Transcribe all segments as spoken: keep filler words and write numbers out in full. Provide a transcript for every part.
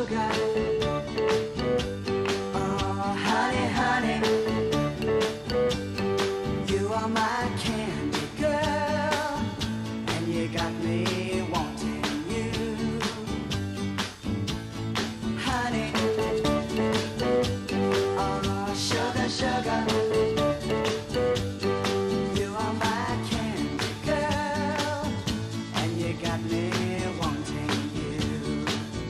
sugar. Oh, honey, honey, you are my candy girl, and you got me wanting you. Honey, oh, sugar, sugar, you are my candy girl, and you got me wanting you.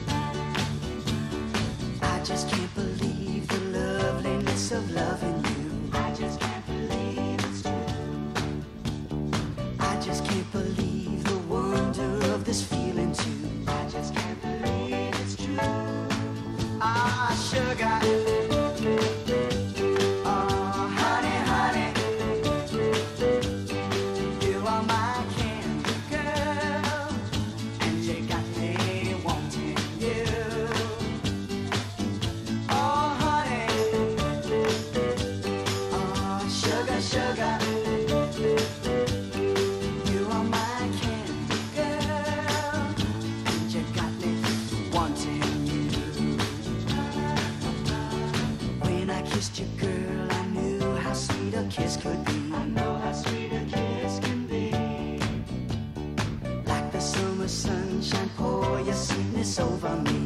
I just can't believe the loveliness of loving you. I just can't believe it's true. I just can't believe the wonder of this feeling too. I just can't believe it's true. Ah, sugar. Oh, honey, honey, you are my candy girl, and you got me wanting you. Oh, honey, oh, sugar, sugar, you are my candy girl, and you got me wanting you. When I kissed you, girl, I knew how sweet a kiss could be. I know how sweet a kiss can be. Like the summer sunshine, pour your sweetness over me.